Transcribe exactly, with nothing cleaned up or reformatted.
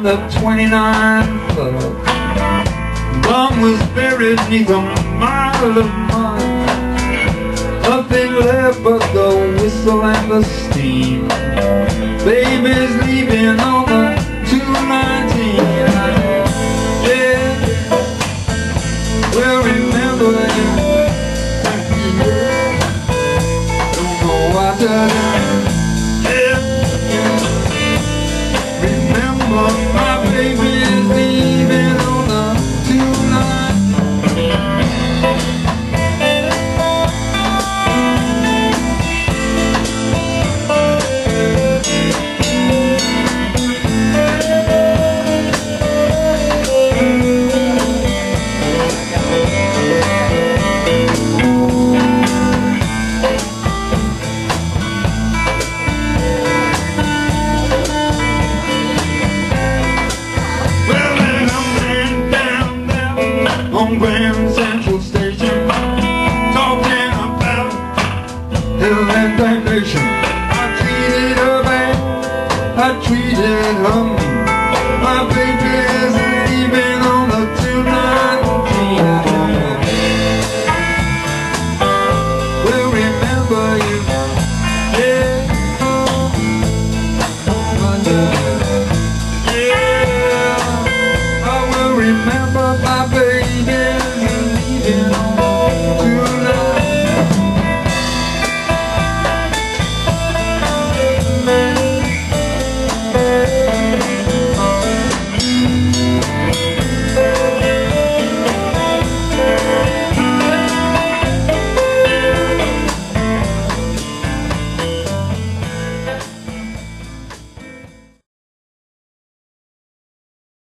on the twenty-nine club. Mom was buried neath a mile of mud. Nothing left but the whistle and the steam. Baby's leaving on the two nineteen. Yeah, well remember that. Don't know what to do. My baby's leaving on the two-night. On Grand Central Station, talking about hell and damnation. I treated her bad, I treated her